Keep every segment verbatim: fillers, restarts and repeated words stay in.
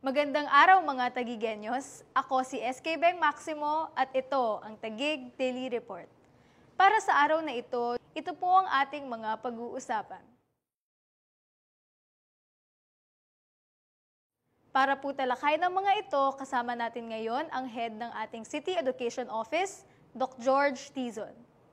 Magandang araw mga Tagigenyos. Ako si S K Beng Maximo at ito ang Taguig Daily Report. Para sa araw na ito, ito po ang ating mga pag-uusapan. Para po talakay ng mga ito, kasama natin ngayon ang head ng ating City Education Office, Doctor George Tizon.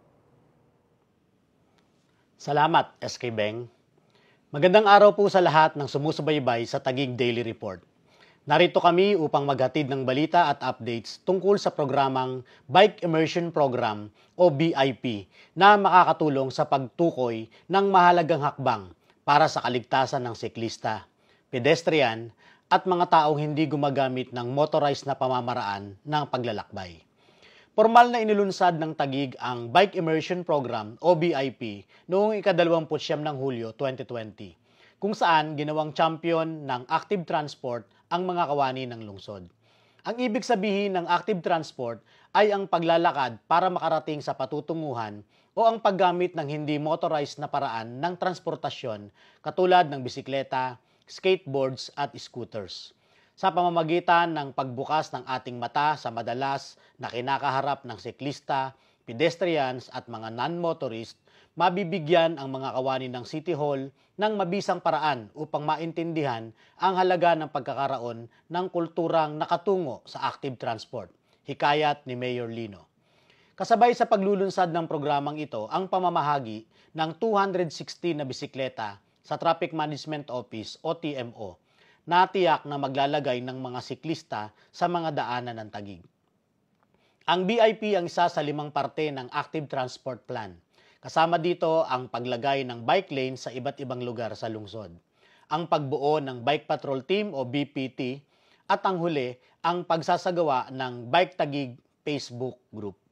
Salamat, S K Beng. Magandang araw po sa lahat ng sumusubaybay sa Taguig Daily Report. Narito kami upang maghatid ng balita at updates tungkol sa programang Bike Immersion Program o B I P na makakatulong sa pagtukoy ng mahalagang hakbang para sa kaligtasan ng siklista, pedestrian at mga taong hindi gumagamit ng motorized na pamamaraan ng paglalakbay. Formal na inilunsad ng Taguig ang Bike Immersion Program o B I P noong ikadalawamput siyam ng Hulyo twenty twenty, kung saan ginawang champion ng active transport ang mga kawani ng lungsod. Ang ibig sabihin ng active transport ay ang paglalakad para makarating sa patutunguhan o ang paggamit ng hindi motorized na paraan ng transportasyon katulad ng bisikleta, skateboards at scooters. Sa pamamagitan ng pagbukas ng ating mata sa madalas na kinakaharap ng siklista, pedestrians at mga non-motorist, mabibigyan ang mga kawani ng City Hall ng mabisang paraan upang maintindihan ang halaga ng pagkakaroon ng kulturang nakatungo sa active transport, hikayat ni Mayor Lino. Kasabay sa paglulunsad ng programang ito ang pamamahagi ng two hundred sixty na bisikleta sa Traffic Management Office o T M O, na tiyak na maglalagay ng mga siklista sa mga daanan ng Taguig. Ang B I P ang isa sa limang parte ng Active Transport Plan. Kasama dito ang paglagay ng bike lane sa iba't ibang lugar sa lungsod, ang pagbuo ng Bike Patrol Team o B P T, at ang huli, ang pagsasagawa ng Bike Taguig Facebook group.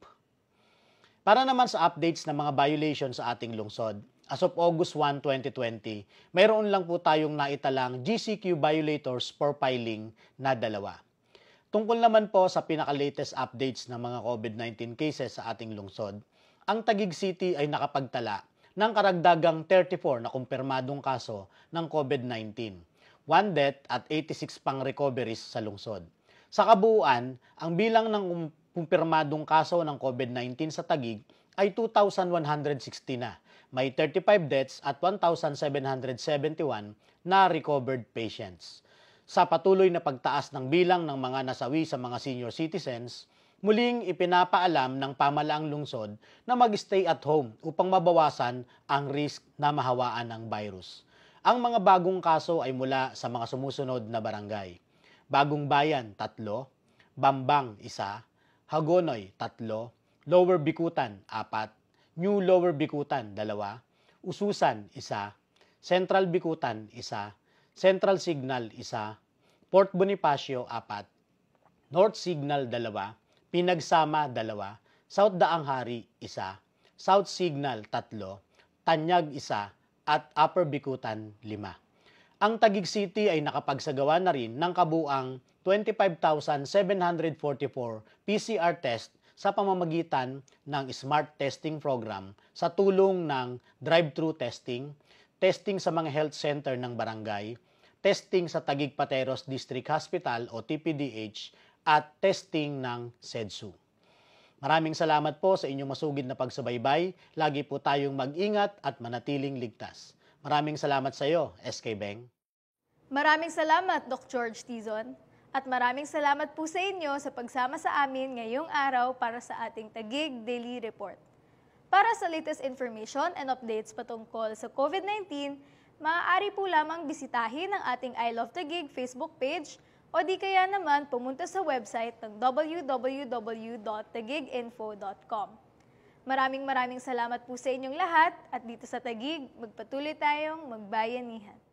Para naman sa updates ng mga violations sa ating lungsod, as of August first, twenty twenty, mayroon lang po tayong naitalang G C Q violators for filing na dalawa. Tungkol naman po sa pinaka-latest updates ng mga COVID nineteen cases sa ating lungsod, ang Taguig City ay nakapagtala ng karagdagang thirty-four na kumpirmadong kaso ng COVID nineteen, one death at eighty-six pang recoveries sa lungsod. Sa kabuuan, ang bilang ng kumpirmadong kaso ng COVID nineteen sa Taguig ay two thousand one hundred sixty na. May thirty-five deaths at one thousand seven hundred seventy-one na recovered patients. Sa patuloy na pagtaas ng bilang ng mga nasawi sa mga senior citizens, muling ipinapaalam ng pamalaang lungsod na mag-stay at home upang mabawasan ang risk na mahawaan ng virus. Ang mga bagong kaso ay mula sa mga sumusunod na barangay: Bagong Bayan, tatlo; Bambang, isa; Hagonoy, tatlo; Lower Bikutan, apat; New Lower Bikutan, dalawa; Ususan, isa; Central Bikutan, isa; Central Signal, isa; Port Bonifacio, apat; North Signal, dalawa; Pinagsama, dalawa; South Daang Hari, isa; South Signal, tatlo; Tanyag, isa; at Upper Bikutan, lima. Ang Taguig City ay nakapagsagawa na rin ng kabuang twenty-five thousand seven hundred forty-four P C R test sa pamamagitan ng Smart Testing Program sa tulong ng drive-thru testing, testing sa mga health center ng barangay, testing sa Taguig Pateros District Hospital o T P D H, at testing ng SEDSU. Maraming salamat po sa inyong masugid na pagsubaybay. Lagi po tayong mag-ingat at manatiling ligtas. Maraming salamat sa iyo, S K Beng. Maraming salamat, Doctor George Tizon. At maraming salamat po sa inyo sa pagsama sa amin ngayong araw para sa ating Taguig Daily Report. Para sa latest information and updates patungkol sa COVID nineteen, maaari po lamang bisitahin ang ating I Love Taguig Facebook page o di kaya naman pumunta sa website ng w w w dot taguig info dot com. Maraming maraming salamat po sa inyong lahat at dito sa Taguig, magpatuloy tayong magbayanihan.